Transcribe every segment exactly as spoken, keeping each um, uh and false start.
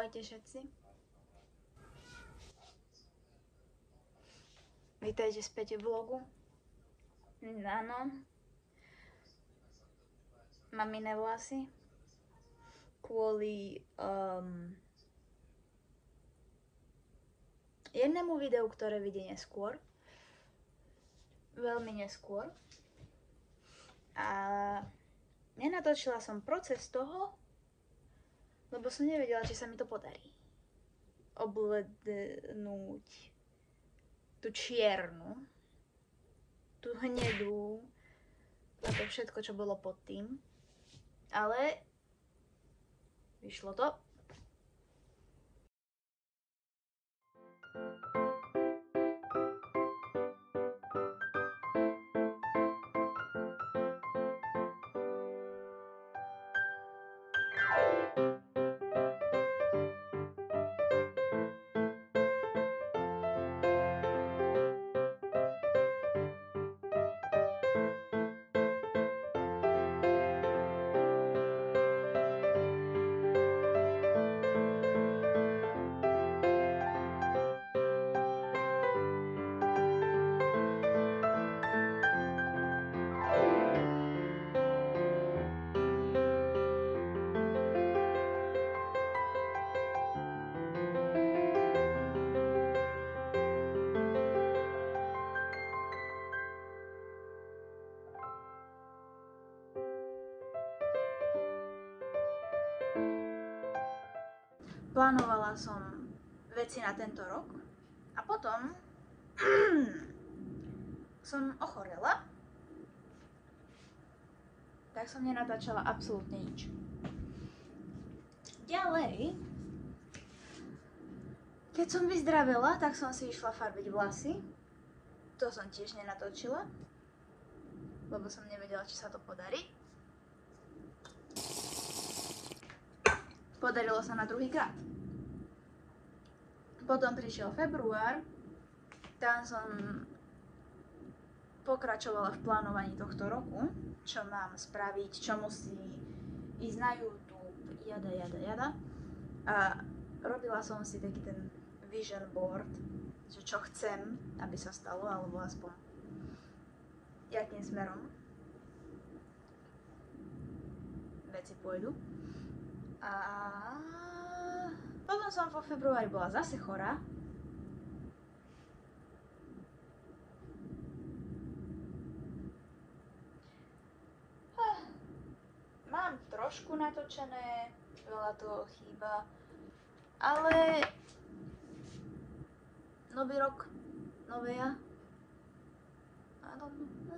Ahojte všetci. Vítajte späť v vlogu. Áno. Mám iné vlasy. Kvôli um, jednému videu, ktoré vidie neskôr. Veľmi neskôr. A nenatočila som proces toho, lebo som nevedela, či sa mi to podarí. Oblednúť tú čiernu, tú hnedú a to všetko, čo bolo pod tým. Ale vyšlo to. Plánovala som veci na tento rok a potom som ochorela, tak som nenatáčala absolútne nič. Ďalej, keď som vyzdravela, tak som si išla farbiť vlasy. To som tiež nenatočila, lebo som nevedela, či sa to podarí. Podarilo sa na druhý krát. Potom prišiel február, tam som pokračovala v plánovaní tohto roku, čo mám spraviť, čo musí ísť na YouTube, jada, jada, jada. A robila som si taký ten vision board, že čo chcem, aby sa stalo, alebo aspoň jakým smerom veci pôjdu. A potom som vo februári bola zase chorá. Mám trošku natočené, veľa toho chýba, ale nový rok, nové ja. I don't know.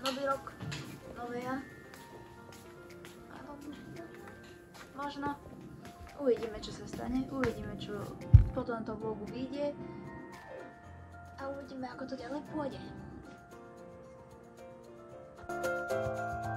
nový rok, nové ja. Možno. Uvidíme, čo sa stane, uvidíme, čo po tomto vlogu vyjde a uvidíme, ako to ďalej pôjde.